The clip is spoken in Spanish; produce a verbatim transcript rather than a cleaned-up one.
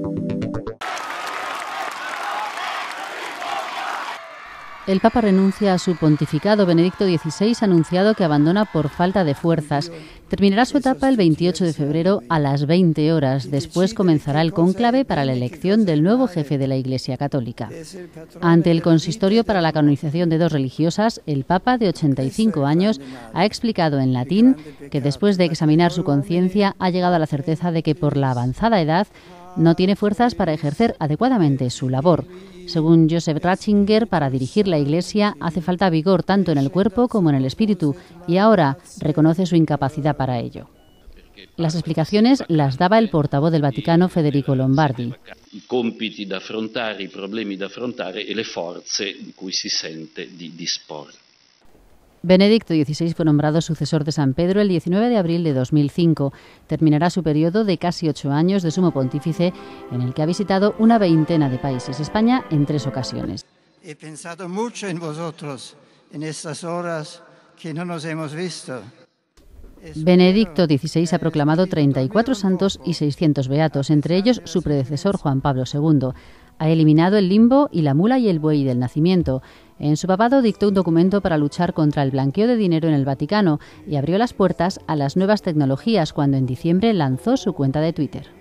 El Papa renuncia a su pontificado. Benedicto dieciséis ha anunciado que abandona por falta de fuerzas. Terminará su etapa el veintiocho de febrero a las veinte horas. Después comenzará el cónclave para la elección del nuevo jefe de la Iglesia Católica. Ante el consistorio para la canonización de dos religiosas, el Papa, de ochenta y cinco años, ha explicado en latín que después de examinar su conciencia ha llegado a la certeza de que por la avanzada edad no tiene fuerzas para ejercer adecuadamente su labor. Según Joseph Ratzinger, para dirigir la Iglesia hace falta vigor tanto en el cuerpo como en el espíritu, y ahora reconoce su incapacidad para ello. Las explicaciones las daba el portavoz del Vaticano, Federico Lombardi. I compiti da affrontare, i problemi da affrontare e le forze di cui si sente di disporre. Benedicto dieciséis fue nombrado sucesor de San Pedro el diecinueve de abril de dos mil cinco. Terminará su periodo de casi ocho años de sumo pontífice, en el que ha visitado una veintena de países, España en tres ocasiones. He pensado mucho en vosotros en estas horas que no nos hemos visto. Benedicto dieciséis ha proclamado treinta y cuatro santos y seiscientos beatos, entre ellos su predecesor Juan Pablo segundo. Ha eliminado el limbo y la mula y el buey del nacimiento. En su papado dictó un documento para luchar contra el blanqueo de dinero en el Vaticano y abrió las puertas a las nuevas tecnologías cuando en diciembre lanzó su cuenta de Twitter.